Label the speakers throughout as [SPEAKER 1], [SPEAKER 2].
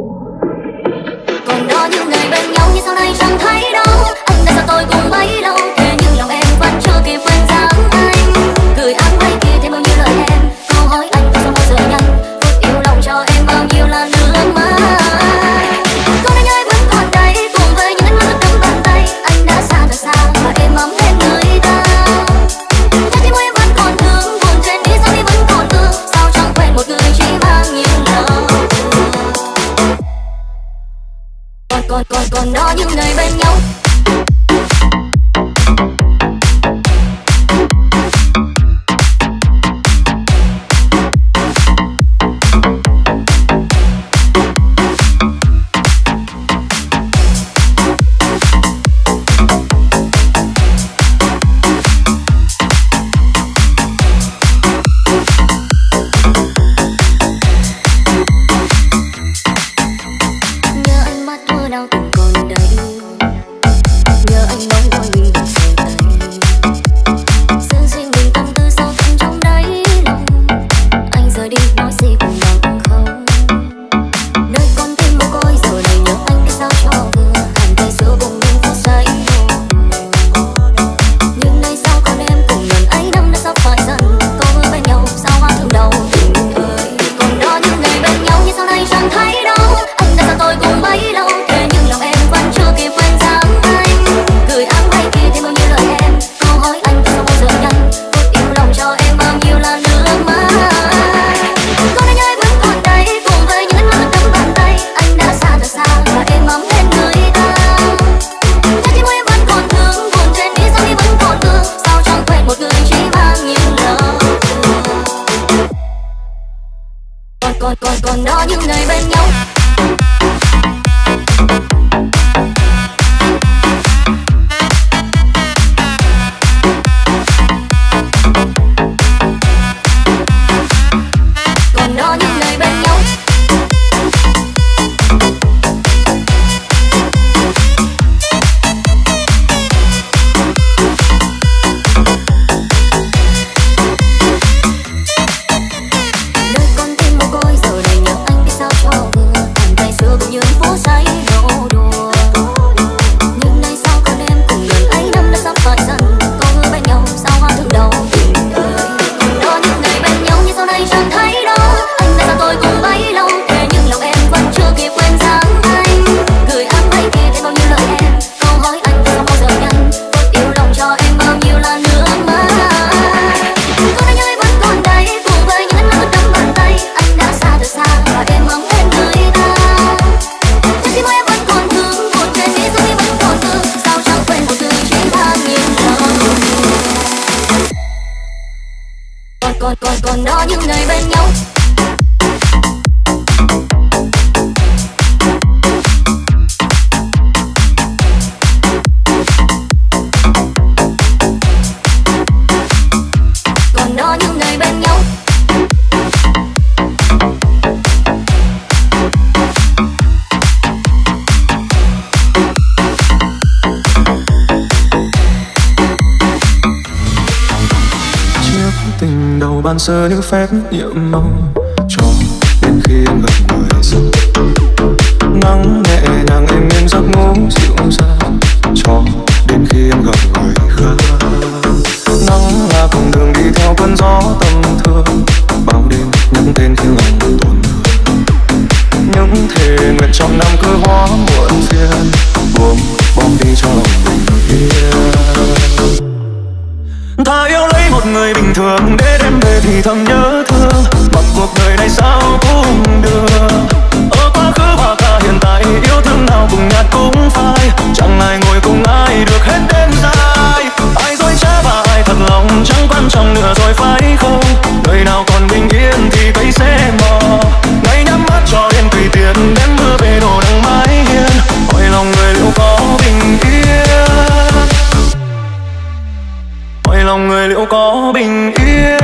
[SPEAKER 1] Còn đó những ngày bên nhau như sau này chẳng thấy đâu. Anh đã xa tôi cùng bấy lâu, thế nhưng lòng em vẫn chưa kịp quên dáng anh. Gửi áng mây kia thêm bao nhiêu lời em, câu hỏi anh có sao bao giờ nhanh. Phút yêu lòng cho em bao nhiêu là nước mắt. Còn anh ơi vẫn còn đây, cùng với những ánh mắt đắm bàn tay. Anh đã xa thật xa và em ấm hết người ta. Trái tim em vẫn còn thương, buồn trên đi sao đi vẫn còn thương. Sao chẳng quên một người chỉ mang nhiều lời. Còn đó những ngày bên nhau. Nhớ ánh mắt thua đau từng còn đây. Nhớ anh nói đôi mình đừng rời tay. Giữ riêng mình tâm tư sâu thẳm trong đáy lòng. Anh rời đi nói gì cũng bằng không. Nơi con tim mồ côi rồi này nhớ anh cái sao cho vừa. Hàn tay giữa vùng những phút giây. Nhưng nay sao còn em cùng lần ấy năm đã sắp phải dần. Có hứa bên nhau sao hoa thương đầu tình ơi. Còn đó những ngày bên nhau như sau này chẳng thấy đâu. Anh đã xa tôi cùng bấy lâu, thế nhưng lòng em vẫn chưa kịp quên dáng anh. Gửi áng mây kia thêm bao nhiêu lời em, câu hỏi anh có sao bao giờ nhanh. Phút yêu lòng cho em bao nhiêu là nước mắt. Còn anh ơi vẫn còn đây, cùng với những ánh mắt đắm bàn tay. Anh đã xa thật xa và em ấm hết người ta. Trái tim em vẫn còn thương, buồn trên đi sao đi vẫn còn thương. Sao chẳng quên một người chỉ mang nhiều lời. Còn đó những ngày bên nhau. Còn đó những ngày bên nhau. Nơi con tim mồ côi giờ này nhớ anh biết sao cho vừa. Bàn tay xưa cùng những phút giây nô đùa. Nhưng nay sao còn em cùng lần ấy năm đã sắp phải dần. Có hứa bên nhau sao hoa thương đầu tình ơi. Còn đó những ngày bên nhau như sau này chẳng thấy đâu. Anh đã xa tôi cùng bấy lâu, thế nhưng lòng em vẫn chưa kịp quên dáng anh. Gửi áng mây kia thêm bao nhiêu lời em, câu hỏi anh có sao bao giờ nhanh. Phút yêu lòng cho em bao nhiêu là nước mắt. Còn anh ơi vẫn còn đây, cùng với những ánh mắt đắm bàn tay. Anh đã xa thật xa và em ấm hết người ta. Trái tim em vẫn còn thương, buồn trên đi sao đi vẫn còn thương. Sao chẳng quên một người chỉ mang nhiều lời. Còn đó những ngày bên nhau. Còn đó những ngày bên nhau.
[SPEAKER 2] Chiếc tình đầu ban sơ như phép nhiệm mong, cho đến khi em gặp người rồi. Nắng nhẹ nhàng êm êm giấc ngủ dịu dàng, cho đến khi em gặp người khác. Nắng là cùng đường đi theo cơn gió tâm thương, bao đêm nhắc tên khi lòng tổn thương. Những thề nguyện trong năm cứ hóa muộn phiền, buông bom đi cho lòng bình yên. Ta yêu lấy một người bình thường để đêm về thì thầm nhớ thương. Mặc cuộc đời này sao cũng được. Ở quá khứ và cả hiện tại, yêu thương nào cùng nhạt cũng phai. Chẳng ai ngồi cùng ai được hết đêm dài. Ai dối trá và ai thật lòng chẳng quan trọng nữa rồi phải không. Đời nào còn bình yên thì cây sẽ mò. Ngày nhắm mắt cho đến tùy tiện, đêm mưa về đổ nắng mái hiên. Hỏi lòng người liệu có bình yên. Hỏi lòng người liệu có bình yên.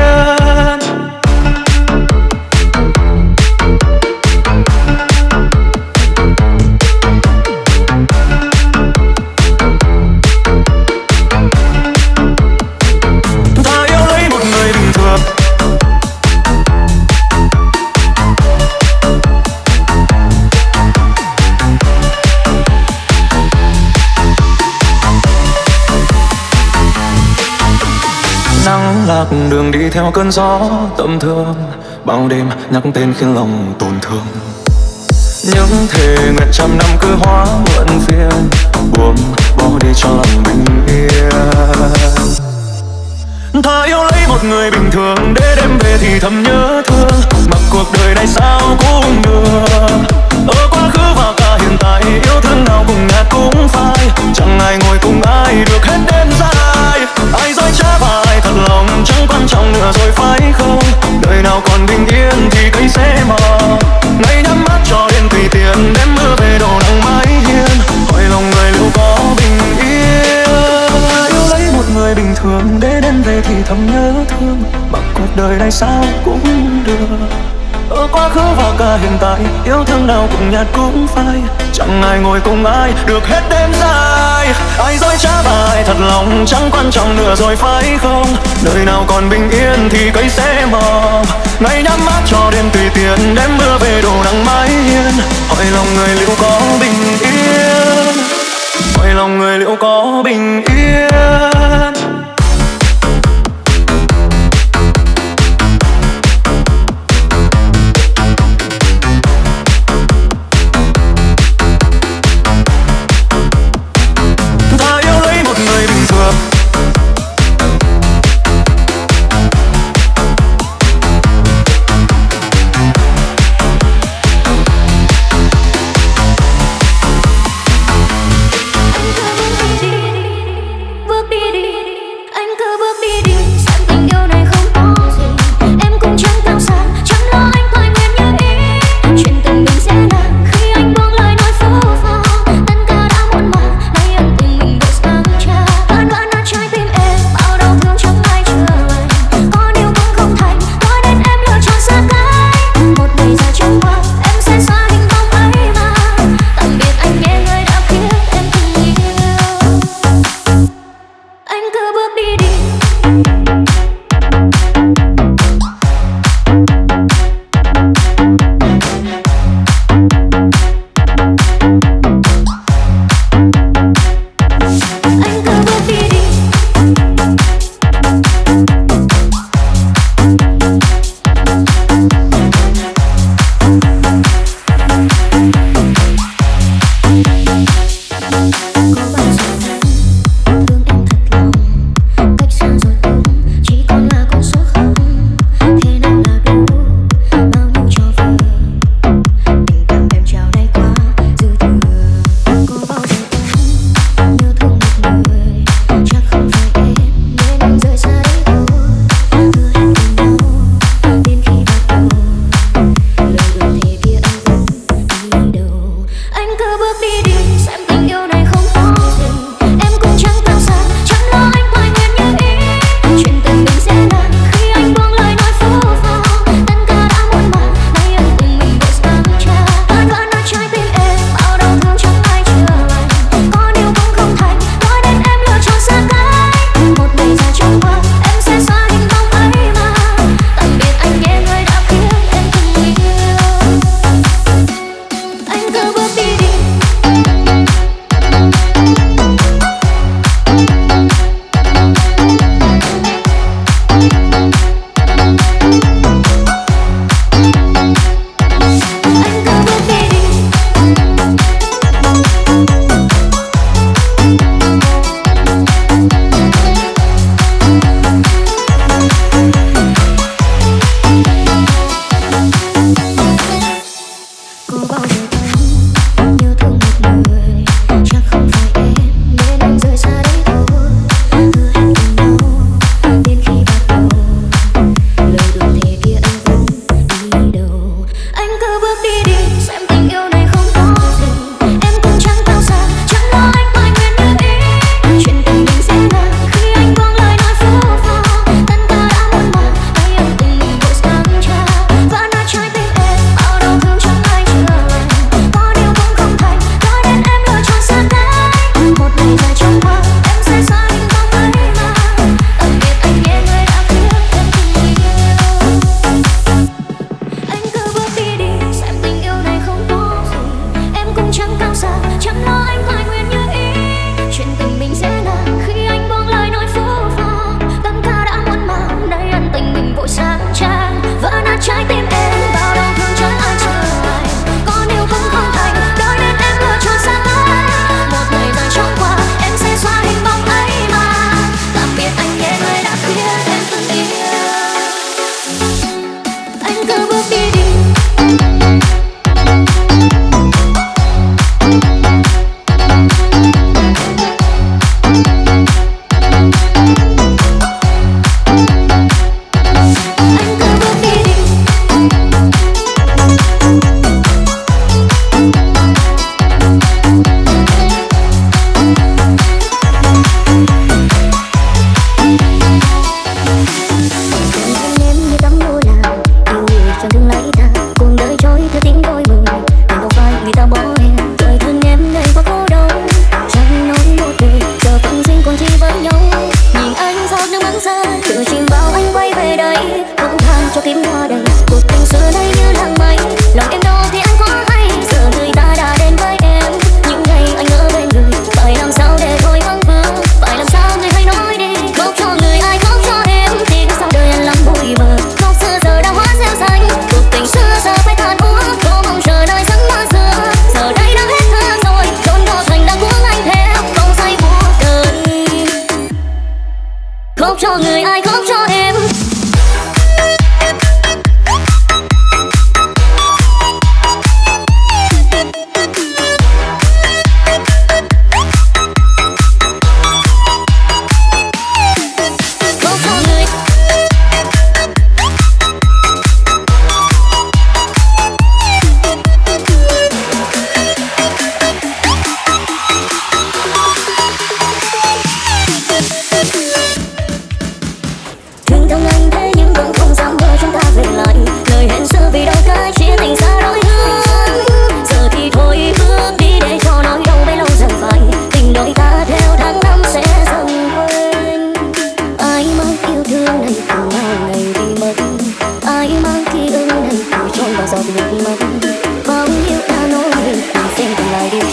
[SPEAKER 2] lạc đường đi theo cơn gió tầm thường, bao đêm nhắc tên khiến lòng tổn thương. Những thề nguyện trăm năm cứ hóa muộn phiền, buông bỏ đi cho lòng bình yên. Thà yêu lấy một người bình thường để đêm về thì thầm nhớ thương, mặc cuộc đời này sao cũng được. Ở quá khứ và cả hiện tại, yêu thương nào cùng ngạt cũng phai, chẳng ai ngồi cùng ai được hết đêm dài. Ai dối trá và ai thật lòng chẳng quan trọng nữa rồi phải không? Đời nào còn bình yên thì cây sẽ mờ, ngày nhắm mắt cho đến tùy tiện, đêm mưa về đổ nắng mái hiên, hỏi lòng người liệu có bình yên. Yêu lấy một người bình thường để đến về thì thầm nhớ thương, mặc cuộc đời này sao cũng được. Ở quá khứ và cả hiện tại, yêu thương nào cũng nhạt cũng phai, chẳng ai ngồi cùng ai được hết đêm dài. Ai dối trá và ai thật lòng chẳng quan trọng nữa rồi phải không? Đời nào còn bình yên thì cây sẽ mờ, ngày nhắm mắt cho đêm tùy tiện, đêm mưa về đổ nắng mái hiên, hỏi lòng người liệu có bình yên, hỏi lòng người liệu có bình yên.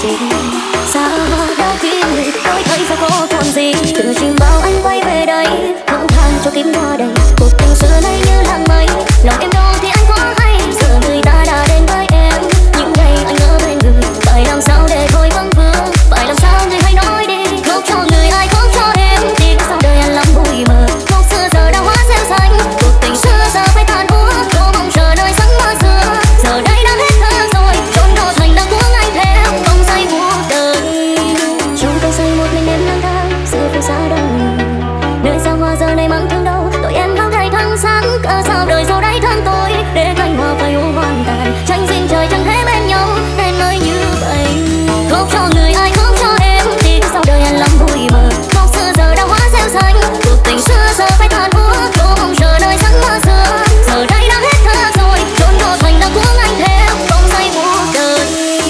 [SPEAKER 1] chi xa đã khi người tôi thấy sao có còn gì từ chim bao anh quay về đây không than cho kiếm hoa đầy cuộc tình xưa nay như làng mây lòng em đâu thì anh có hay giờ người ta đã đến với em những ngày anh ở bên người phải làm sao để thôi vắng vương phải làm sao người hãy nói đi khóc cho người ai khóc cho em đi sau đời anh lắm bụi mờ khóc xưa giờ đã hóa rêu xanh cuộc tình xưa giờ phải tàn úa cô mong chờ đời sáng mơ xưa giờ đây đã hết thơ rồi trốn đổ thành đã cuống anh theo vòng say cuộc đời chúng tôi say một mình em lang thang giữa phố xa đông nơi sao hoa giờ này mang thương đâu tội em bao ngày tháng sáng cỡ sao đời sau đấy thân tôi để cánh hoa phai u hoàn tàn tranh xin trời chẳng thế bên nhau nên mới như vậy khóc cho người ai khóc cho em đi sau đời anh lắm bụi mờ khóc xưa giờ đã hóa rêu xanh cuộc tình xưa giờ phải tàn úa cô mong chờ đời sáng mơ xưa giờ đây đã hết thơ rồi trốn đổ thành đã cuống anh theo vòng say cuộc đời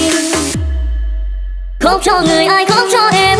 [SPEAKER 1] khóc cho người ai khóc cho em.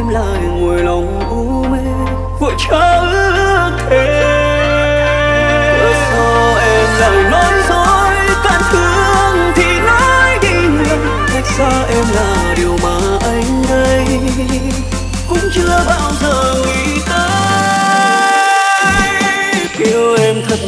[SPEAKER 3] em lại ngồi lòng u mê vội trao ước thề. Cớ sao em lại nói dối, cạn thương thì nói đi ngầm. Cách xa em là điều mà anh đây cũng chưa bao giờ nghĩ tới. Yêu em thật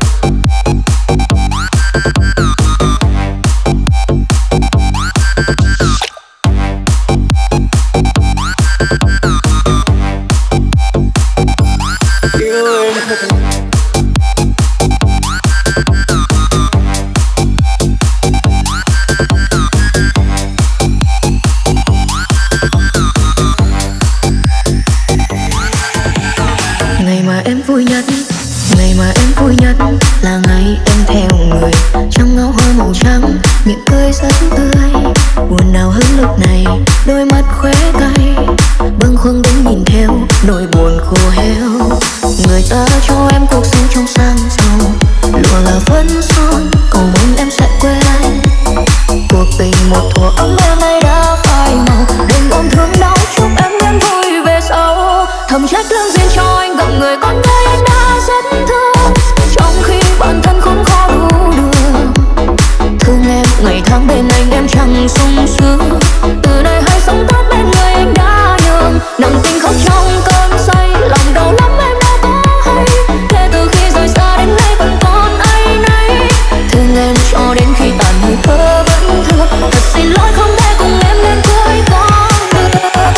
[SPEAKER 1] là ngày em theo người trong ngõ hoa màu trắng, miệng cười rất tươi. Buồn nào hơn lúc này, đôi mắt khóe cay, bâng khuâng đứng nhìn theo nỗi buồn khô héo. Người ta cho em cuộc sống trong sang giàu, lụa là phấn son, cầu mong em sẽ quên anh. Cuộc tình một thuở ấm em nay đã phai màu, đừng ôm thương đau chúc em vẫn vui về sau. Thầm trách lương duyên cho anh gặp người con gái anh đã rất thương, trong khi bản thân khốn khó đủ đường. Thương em ngày tháng bên anh em chẳng sung sướng, từ nay hãy sống tốt bên người anh đã nhường. Nặng tình khóc trong cơn say, lòng đau lắm em đã có hay. Kể từ khi rời xa đến nay vẫn còn áy náy. Thương em cho đến khi tàn hơi thở vẫn thương. Thật xin lỗi không thể cùng em đến cuối con đường.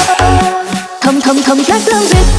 [SPEAKER 1] Thầm trách lương duyên.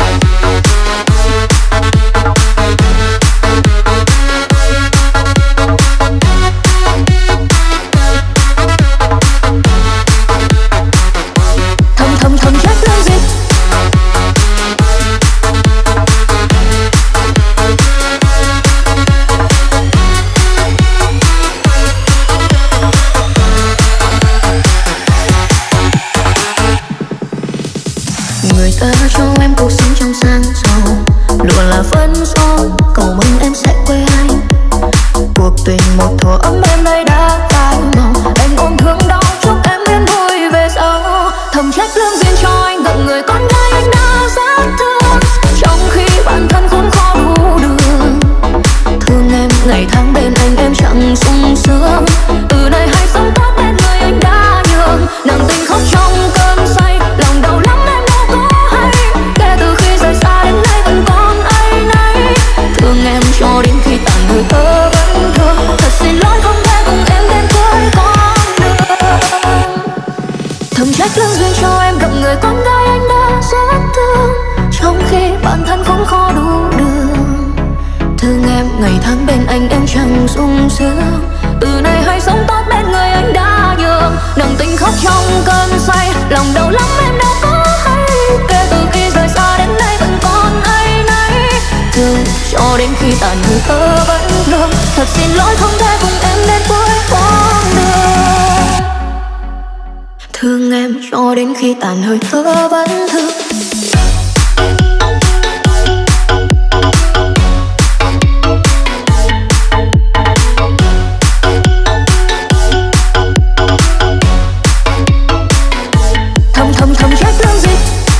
[SPEAKER 1] Cho em cuộc sống trong sang giàu, lụa là phấn son, cầu mong em sẽ quên anh. Cuộc tình một thuở ấm em nay đã phai màu, anh ôm thương đau chúc em yên vui về sau. Thầm trách lương duyên cho anh gặp người con gái anh đã rất thương, trong khi bản thân khốn khó đủ đường. Thương em ngày tháng bên anh em chẳng sung sướng, từ nay hãy sống tốt bên người anh đã nhường. Nặng tình khóc trong cơn say, lòng đau lắm em đã có hay. Kể từ khi rời xa đến nay vẫn còn áy náy. Thương em cho đến khi tàn hơi thở vẫn thương. Thật xin lỗi không thể cùng em đến cuối con đường. Thầm trách lương duyên cho em gặp người con gái anh đã rất thương, trong khi bản thân khốn khó đủ đường. Thương em ngày tháng bên anh em chẳng sung sướng, từ nay hãy sống tốt bên người anh đã nhường. Nặng tình khóc trong cơn say, lòng đau lắm em đã có hay. Kể từ khi rời xa đến nay vẫn còn áy náy. Thương cho đến khi tàn hơi thở vẫn thương. Thật xin lỗi không thể cùng em đến cuối con đường. Thương em cho đến khi tàn hơi thở vẫn thương. Thầm trách lương duyên.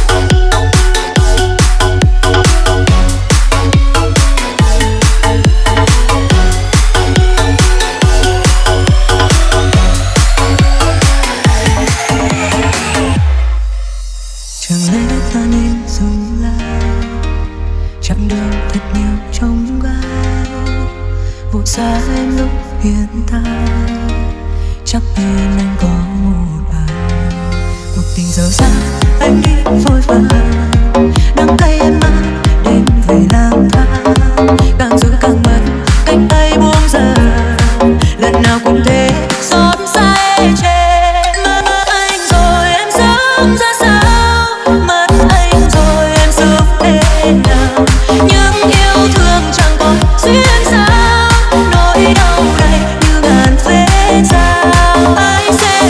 [SPEAKER 4] Chẳng lẽ ta nên dừng lại, chặng đường thật nhiều trong gai. Vội xa em lúc hiện tại, chắc bên anh có một ai. Cuộc tình giờ xa anh đi vội vàng, đắng cay em mang đến về lang thang. Càng giữ càng mất cánh tay buông giờ, lần nào cũng thế xót xa chê. Mất anh rồi em sống ra sao, mất anh rồi em sống thế nào. Nhưng yêu thương chẳng còn duyên sao, nỗi đau này như ngàn vết dao. Anh sẽ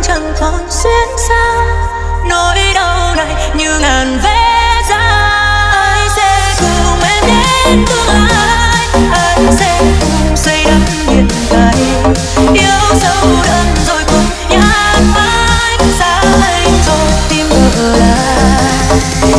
[SPEAKER 4] chẳng còn xuyên xa. Nỗi đau này như ngàn vết ra. Ai sẽ cùng em đến tương lai, ai sẽ cùng xây đắp hiện tại. Yêu sâu đậm rồi cùng nhạt mãi, xa anh rồi tim vỡ lại.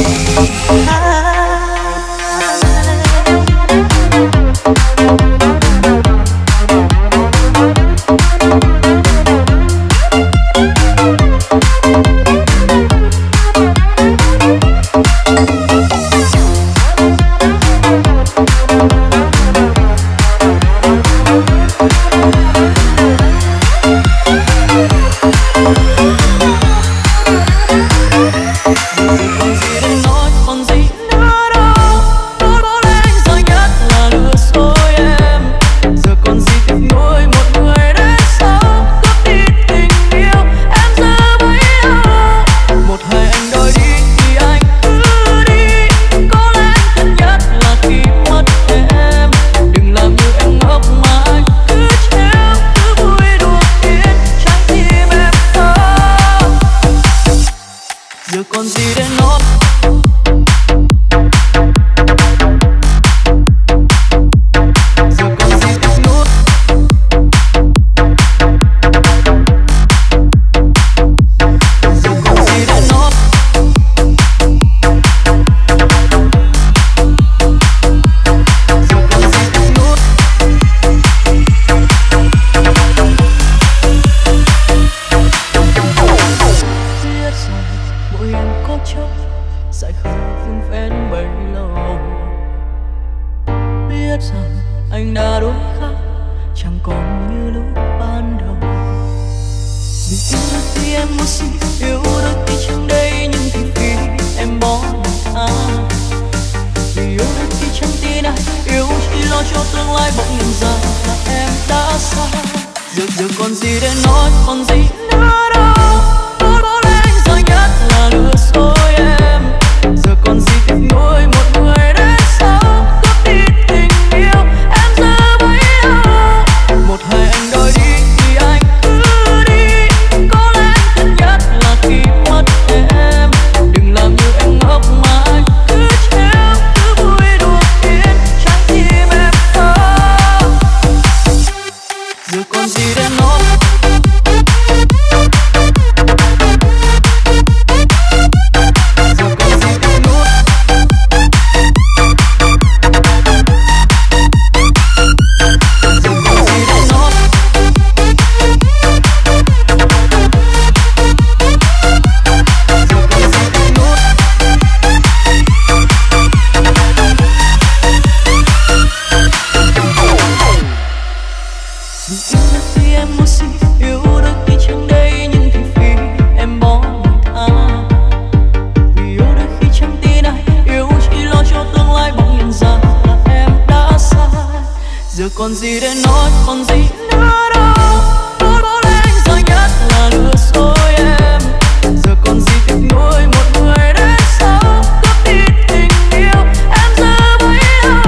[SPEAKER 3] Còn gì để nói, còn gì nữa đâu. Tôi có lẽ anh giỏi nhất là lừa dối em. Giờ còn gì tiếc nuối một người đến sau cướp đi tình yêu em giờ mới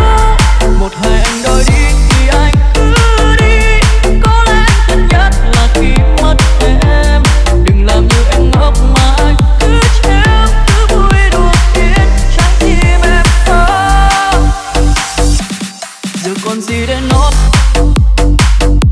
[SPEAKER 3] yêu. Một hai anh đòi đi thì anh cứ đi. Có lẽ anh cần nhất là khi mất em. Đừng làm như em ngốc mà anh cứ trêu, cứ vui đùa khiến trái tim em khóc. Giờ còn gì để nói.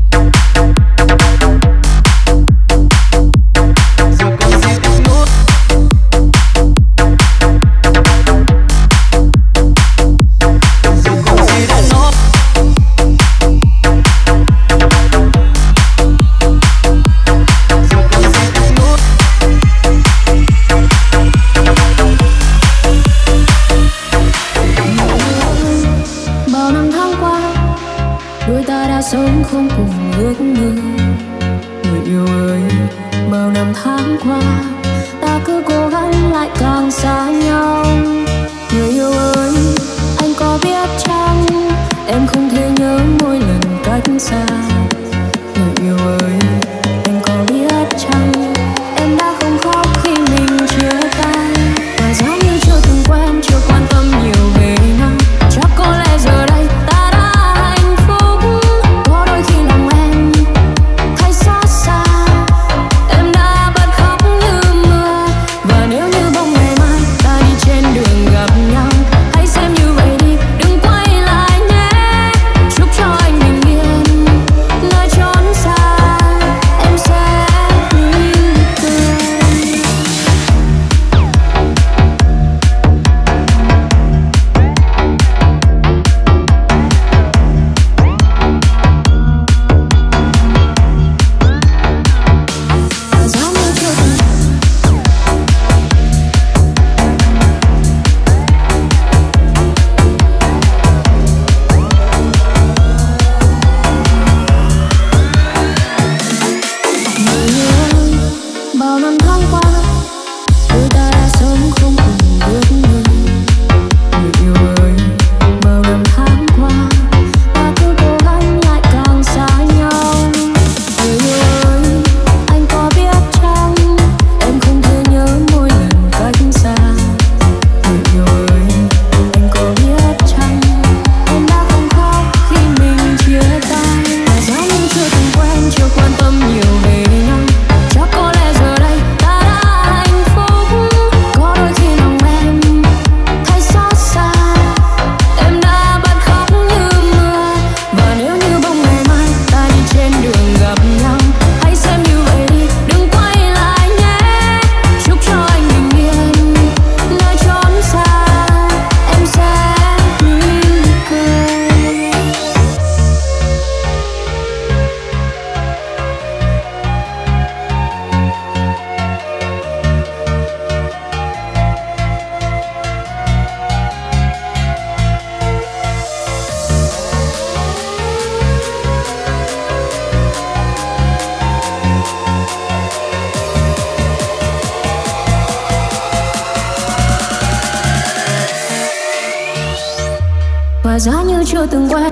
[SPEAKER 1] mà giá như chưa từng quét.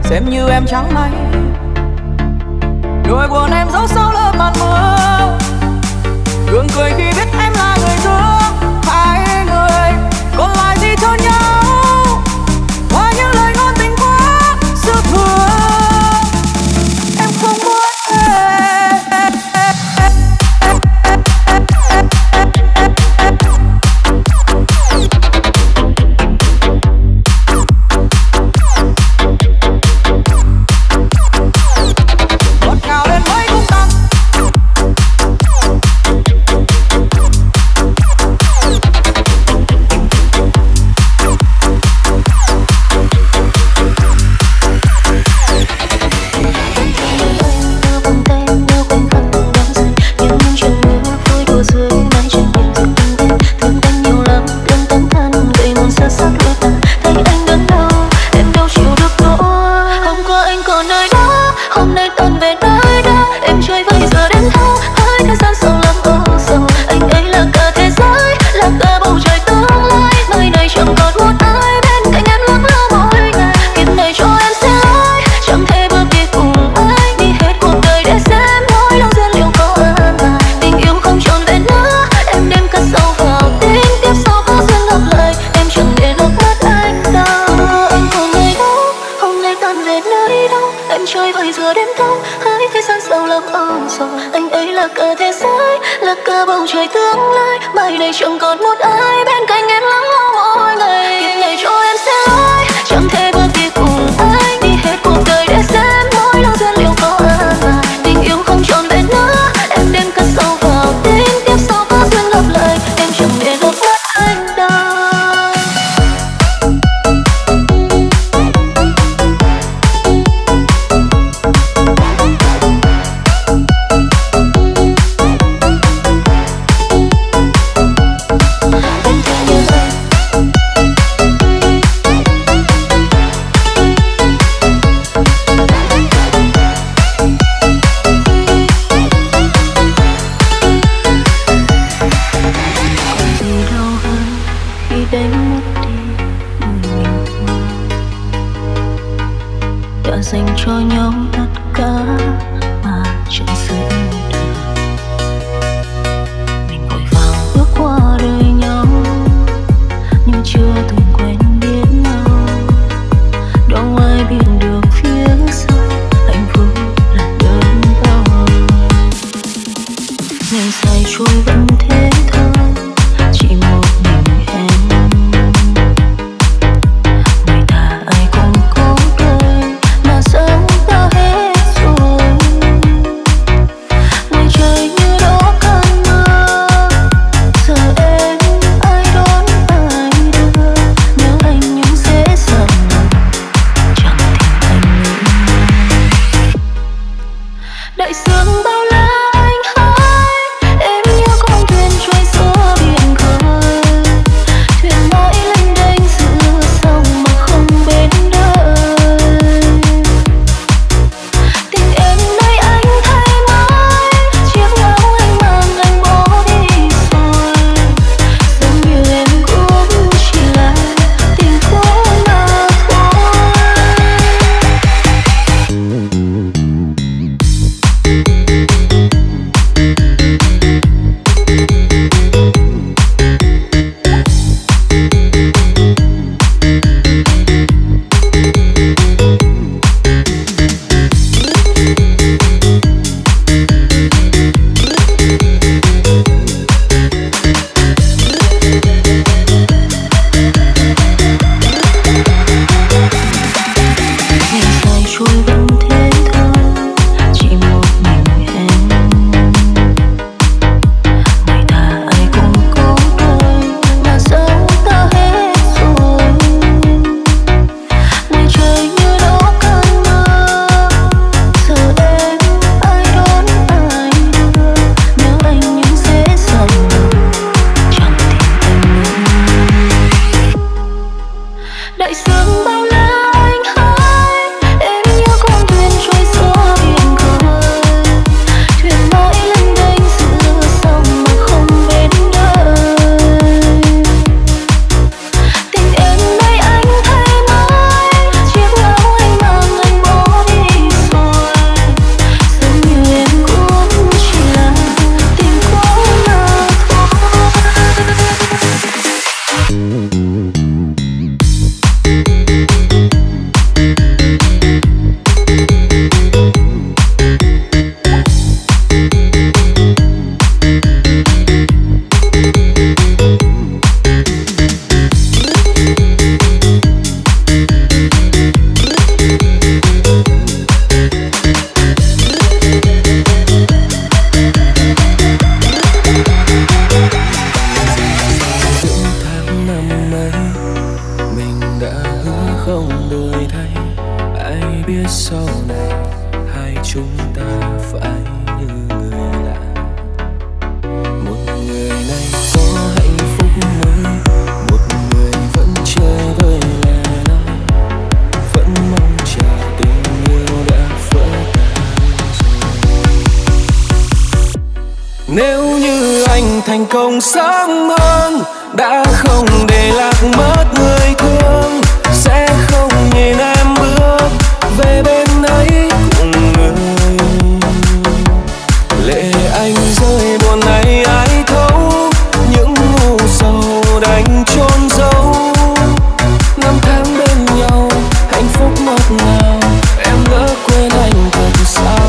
[SPEAKER 3] xem như em chẳng may. Nỗi buồn em giấu sau lớp màn mưa, gượng cười khi biết em là người thương. Hai người còn lại gì cho nhau, qua những lời ngôn tình quá xưa thương. Em không muốn chẳng còn một ai bên cạnh em lắng lo mỗi ngày. Kiếp này cho em sẽ lối, chẳng thể bước đi cùng anh, đi hết cuộc đời để xem mỗi lâu duyên liệu có an bài. Tình yêu không trọn vẹn nữa, em đem cất sâu vào tim. Tiếp sau có duyên gặp lại, em chẳng để nước mắt anh đâu. Dành cho nhau tất cả mà chẳng giữ được. Mình vội vàng bước qua đời nhau, nhưng chưa từng quen biết nhau. Đâu ai biết được phía sau hạnh phúc là đớn đau. Ngày dài trôi vẫn thế thôi, chỉ một mình em. Người ta ai cũng có đời mà sống đã hết rồi.
[SPEAKER 2] ai biết sau này hai chúng ta phải như người lạ. Một người này có hạnh phúc mới, một người vẫn chơi với lẻ loi, vẫn mong chờ tình yêu đã vỡ tan rồi. Nếu như anh thành công sớm hơn, đã không để lạc mất người thương, sẽ không nhìn em bước về bên ấy cùng người. Lệ anh rơi buồn này ai thấu, những ngu sầu đành chôn giấu. Năm tháng bên nhau hạnh phúc ngọt ngào, em lỡ quên anh thật sao?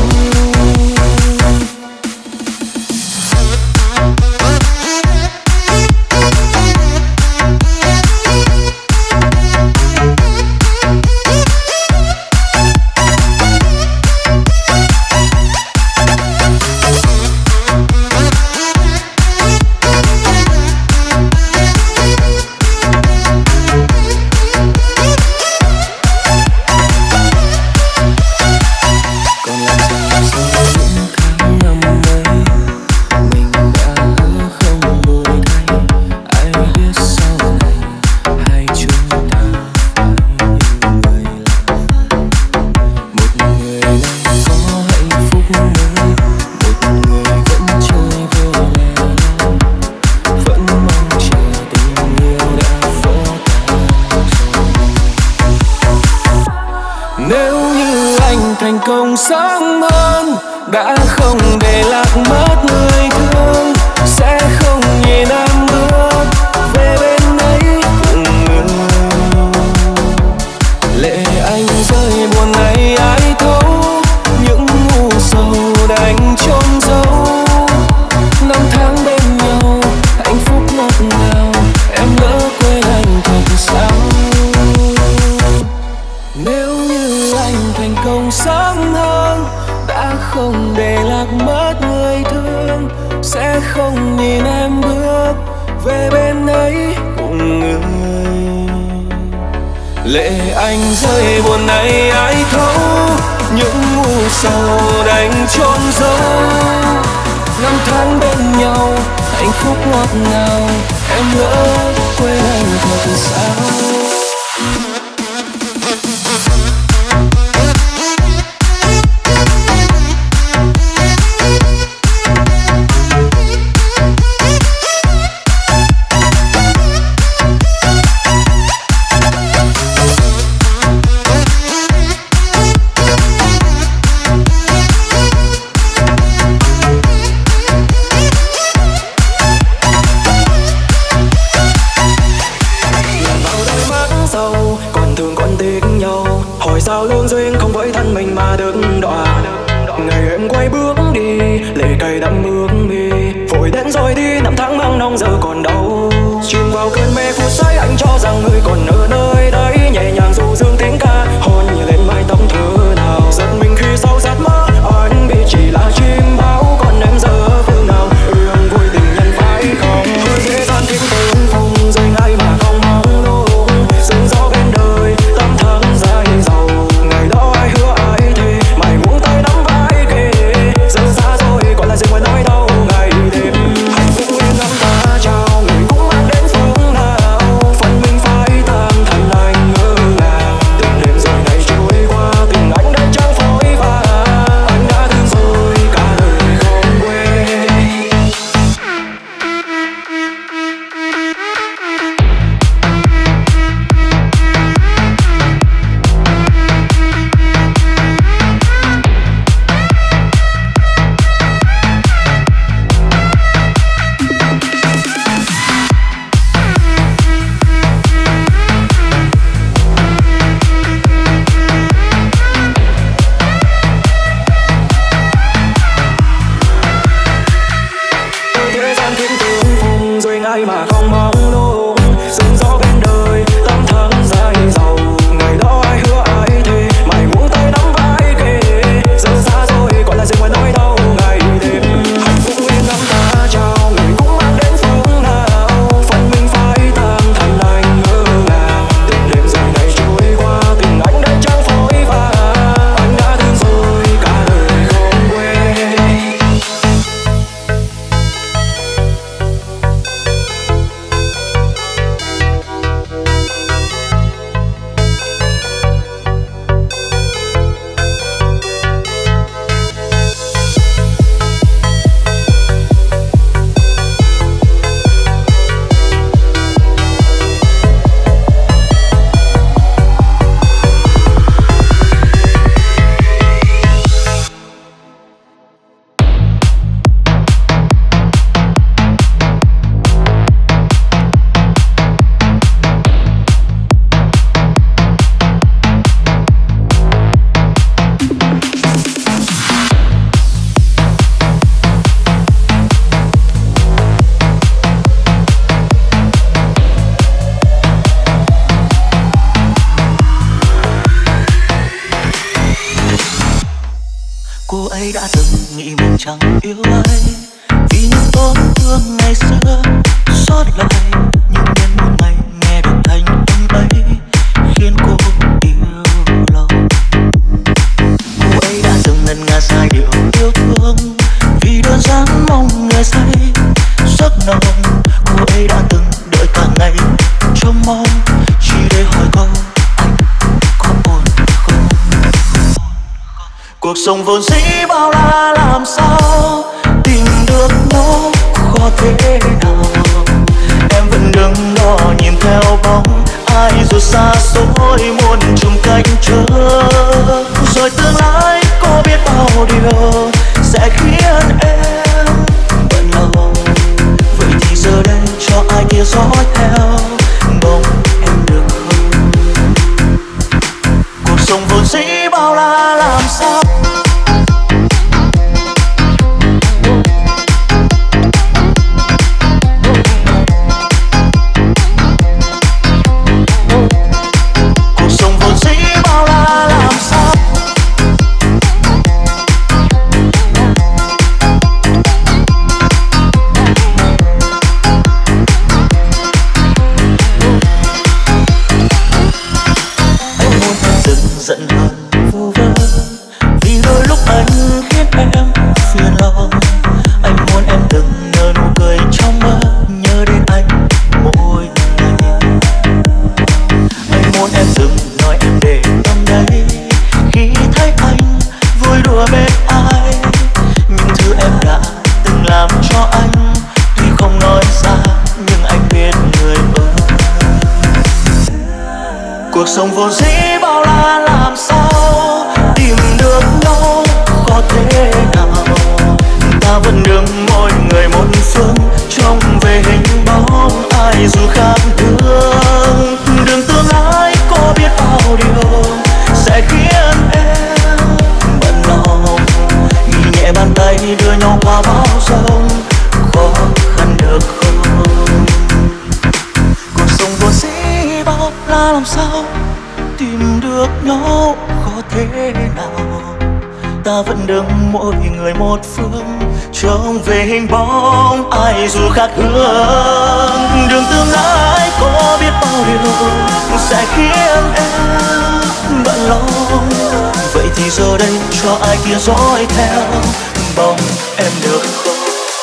[SPEAKER 2] Thành công sớm hơn, đã không để lạc mất người thương, sẽ không nhìn em bước về bên ấy cùng người. Lệ anh rơi buồn này ai thấu, những ngu sầu đành chôn giấu. Năm tháng bên nhau hạnh phúc ngọt ngào, em lỡ quên anh thật sao? Nếu như anh thành công sớm hơn, đã không để lạc mất người thương, sẽ không nhìn em bước về bên ấy cùng người. Lệ anh rơi buồn này ai thấu, những ngu sầu đành chôn giấu. Năm tháng bên nhau hạnh phúc ngọt ngào, em lỡ quên anh thật sao?
[SPEAKER 5] Sao lương duyên không với thân mình mà đứng đoạn. Ngày em quay bước đi, lệ cay đẫm bước mi. Vội đến rồi đi, năm tháng mang nông giờ còn đâu. Chìm vào cơn mê phút say, anh cho rằng người còn ở nơi đấy. Nhẹ nhàng du dương tiếng ca, hôn nhẹ lên mái tóc thơ nào. Giật mình khi sau giấc mơ, anh bị chỉ là chim bao. Còn em giờ phương nào, yêu vui tình nhân phải không? Hơi dễ dàng kiếm từng phong, rơi ngay mà không mong luôn. Sương gió bên đời, năm tháng dài giàu. Ngày đó ai hứa ai thề, mày muốn tay nắm vai kề. Giờ xa rồi, còn lại riêng ngoài nỗi đau ngày đêm. Hạnh phúc nguyên ngắm ta trao, người cũng mang đến phương nào. Phần mình phải tạm
[SPEAKER 3] Cô ấy đã từng nghĩ mình chẳng yêu ai, vì những tổn thương ngày xưa xót lại, nhưng đến một ngày nghe được thanh âm ấy khiến cô yêu lòng. Cô ấy đã từng ngân nga sai điệu yêu thương, vì đơn giản mong người say giấc nồng. Cô ấy đã từng đợi cả ngày trông mong chỉ để hỏi câu anh có ổn không. Cuộc sống vốn dĩ bao la làm sao tìm được nó khó thế nào. Em vẫn đừng lo nhìn theo bóng ai dù xa xôi muôn trùng cánh chờ. Rồi tương lai cô biết bao điều sẽ khiến em bận lòng. Vậy thì giờ đây cho ai kia dõi theo bóng em được không? Cuộc sống vốn dĩ bao la làm sao. Giận hờn vô vơ vì đôi lúc anh khiến em phiền lòng. Anh muốn em từng nở nụ cười trong mơ nhớ đến anh mỗi ngày. Anh muốn em từng nói em để tâm đây khi thấy anh vui đùa bên ai. Những thứ em đã từng làm cho anh tuy không nói ra nhưng anh biết người ơi. Cuộc sống vốn dĩ bao la làm sao tìm được nhau có thế nào. Ta vẫn đường mỗi người một phương trông về hình bóng ai dù khác hướng. Đường tương lai có biết bao điều sẽ khiến em bận lòng. Ghi nhẹ bàn tay đưa nhau qua bão giông khó khăn được không. Cuộc sống vốn dĩ bao la làm sao tìm được nhau khó thế nào. Ta vẫn đứng mỗi người một phương trông về hình bóng ai dù khác hướng. Đường tương lai có biết bao điều sẽ khiến em bận lòng. Vậy thì giờ đây cho ai kia dõi theo bóng em được không?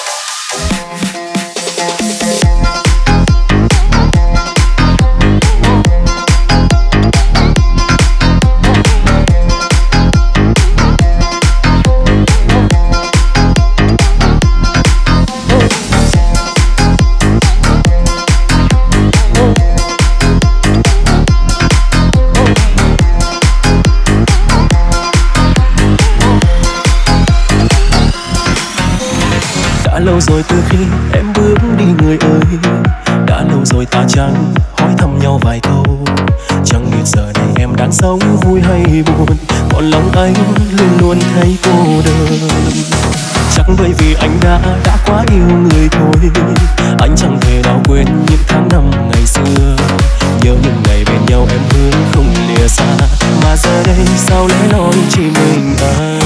[SPEAKER 5] Đã lâu rồi từ khi em bước đi người ơi, đã lâu rồi ta chẳng hỏi thăm nhau vài câu. Chẳng biết giờ này em đang sống vui hay buồn, còn lòng anh luôn luôn thấy cô đơn. Chắc bởi vì anh đã quá yêu người thôi, anh chẳng thể nào quên những tháng năm ngày xưa. Nhớ những ngày bên nhau em hướng không lìa xa, mà giờ đây sao lẽ loi chỉ mình anh.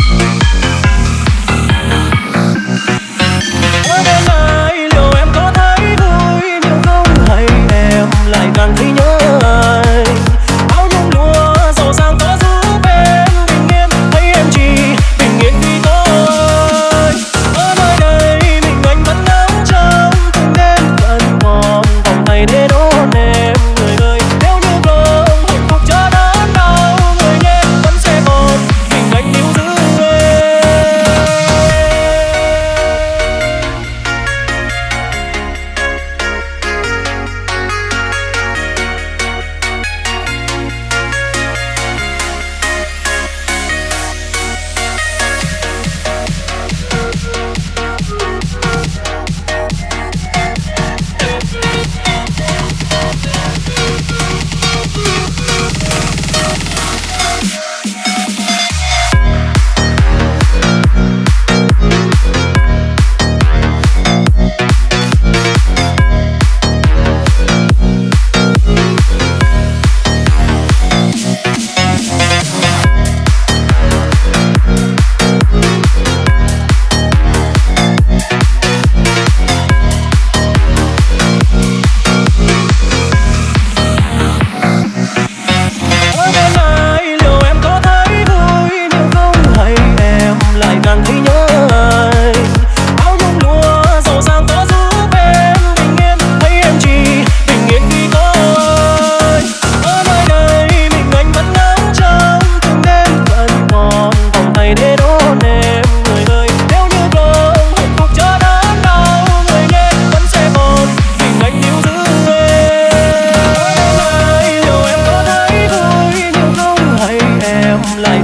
[SPEAKER 5] Ở bên ai liệu em có thấy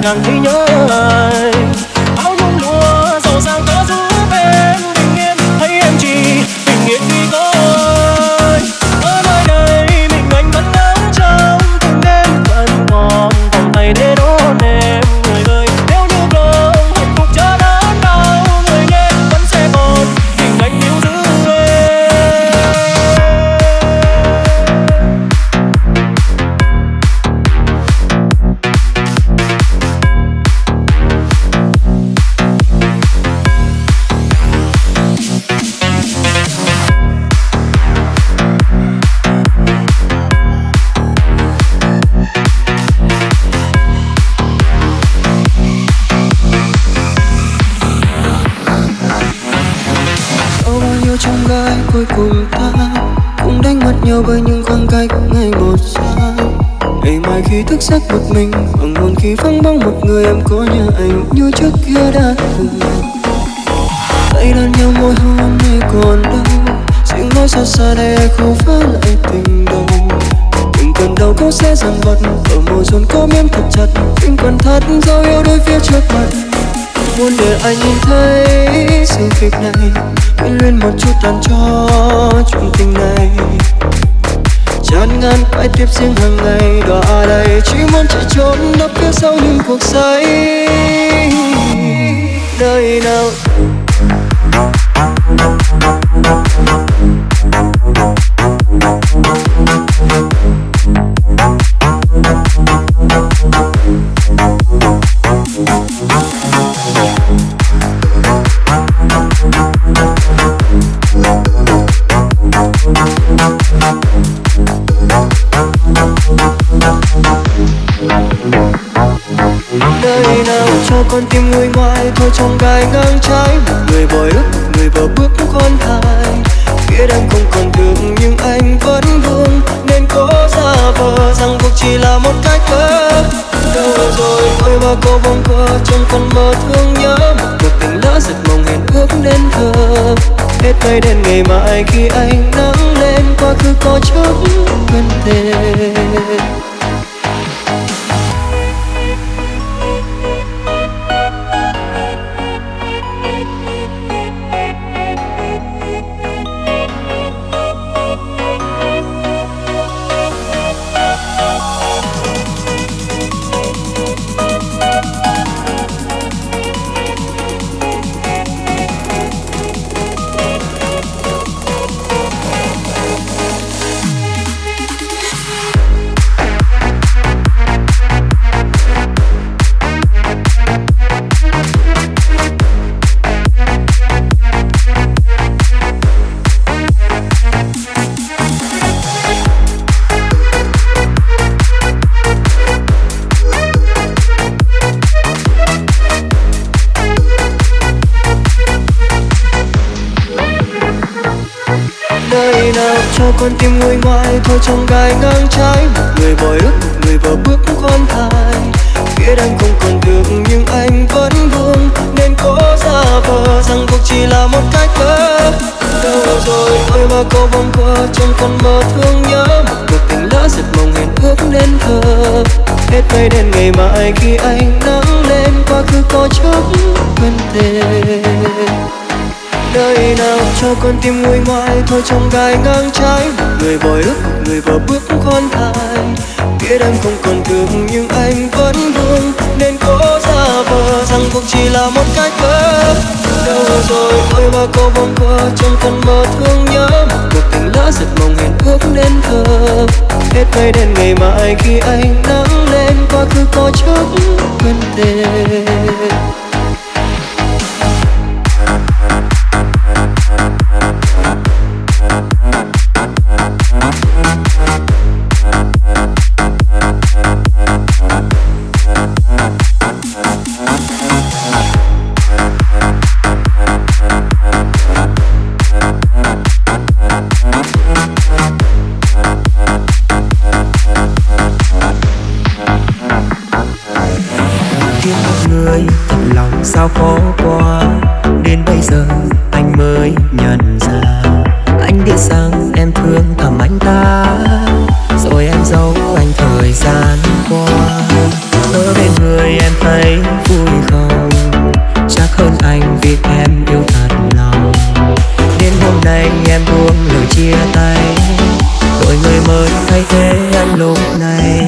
[SPEAKER 5] càng thấy nhớ anh. Áo nhung lụa giàu sang có giúp em bình yên, thấy em chỉ bình yên khi có anh. Ở nơi đây mình anh vẫn nắng trong từng đêm vẫn còn vòng tay để đón em người ơi. Nếu như không hạnh phúc cho đớn đau người nghe vẫn sẽ còn tình anh níu giữ
[SPEAKER 6] trong gai cuối cùng ta cũng đánh mất nhau bởi những khoảng cách ngày một xa. Ngày mai khi thức giấc một mình hoàng hôn khi vắng bóng một người, em có nhớ anh như trước kia đã từng. Tay đan nhau môi hôn này còn đâu, tiếng nói xa xa đây ai không phá lại tình đầu. Đừng cần đâu có sẽ dằn vặt ở môi dồn có miếng thật chặt, tim còn thắt dấu yêu đôi phía trước mặt. Muốn để anh nhìn thấy sự việc này, quên luyện một chút làm cho chuyện tình này. Chán ngán phải tiếp riêng hàng ngày đọa đầy, chỉ muốn chạy trốn nấp phía sau những cuộc say. Nơi nào cho con tim nguôi ngoai thôi trong gai ngang trái. Một người bồi ước, một người vào bước con thai. Biết em không còn thương nhưng anh vẫn vương, nên cố giả vờ rằng cuộc chỉ là một cách cớ. Đâu rồi tôi và cô bóng qua trong con mơ thương nhớ, một cuộc tình lỡ giật mộng hẹn ước nên thơ. Hết ngày đến ngày mai khi anh nắng lên, quá khứ có chút quên tên. Nơi nào cho con tim nguôi ngoai thôi trong gai ngang trái. Một người bồi ước, một người vào bước con thai. Biết anh không còn thương nhưng anh vẫn vương, nên cố giả vờ rằng cuộc chỉ là một cách cớ. Đâu rồi tôi và cô bóng qua trong con mơ thương nhớ, một cuộc tình lỡ giật mộng hẹn ước nên thơ. Hết ngày đến ngày mai khi anh nắng lên, quá khứ có chút quên tên. Nơi nào cho con tim nguôi ngoai thôi trong gai ngang trái. Một người bồi ước, một người vào bước con thai. Biết em không còn thương nhưng anh vẫn vương, nên cố giả vờ rằng cuộc chỉ là một cách cớ. Đâu rồi tôi và cô bóng qua trong con mơ thương nhớ, một cuộc tình lỡ giật mộng hẹn ước nên thơ. Hết ngày đến ngày mai khi anh nắng lên, quá khứ có chút quên tên.
[SPEAKER 4] nay em buông lời chia tay, đổi người mới thay thế anh lúc này.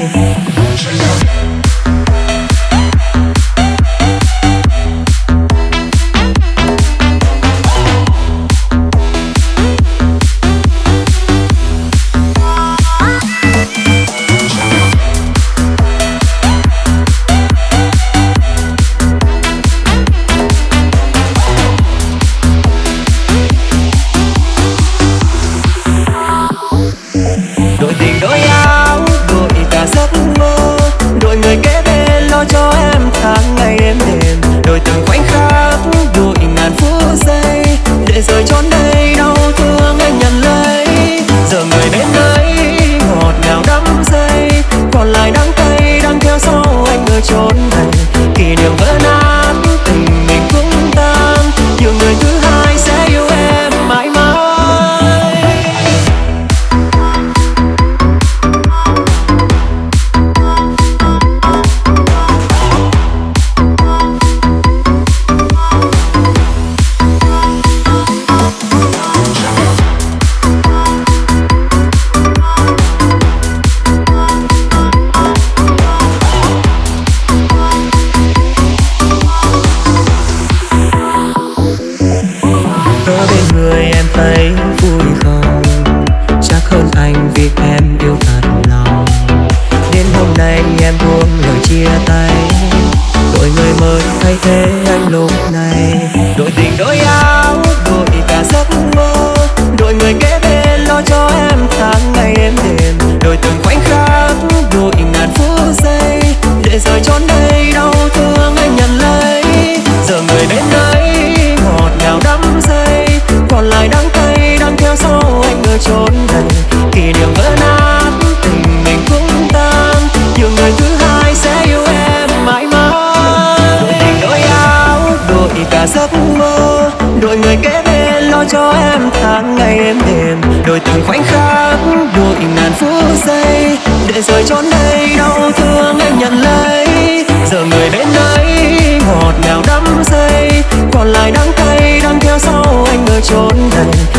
[SPEAKER 6] Giấc mơ đội người kế bên lo cho em tháng ngày êm đềm, đổi từng khoảnh khắc đổi ngàn phút giây để rời chốn đây đau thương anh nhận lấy. Giờ người đến đấy ngọt ngào đắm say, còn lại đắng cay đang theo sau anh ở chốn này.